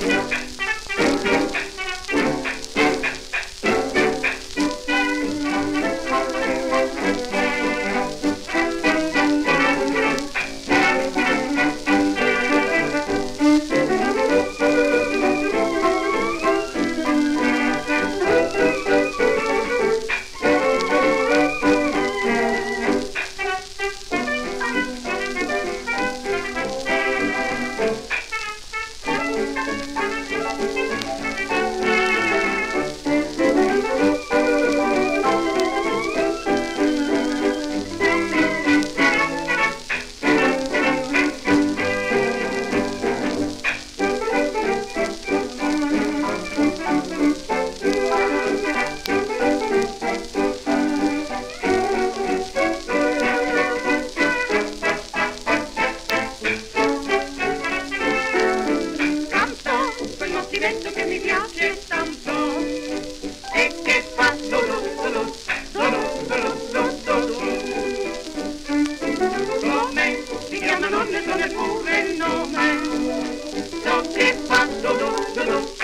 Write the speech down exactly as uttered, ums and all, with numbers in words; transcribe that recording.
Divento che mi piace tanto e che fa solo, solo, solo, solo, solo, solo. Come si chiama non ne so neppure il nome, so che fa solo, solo.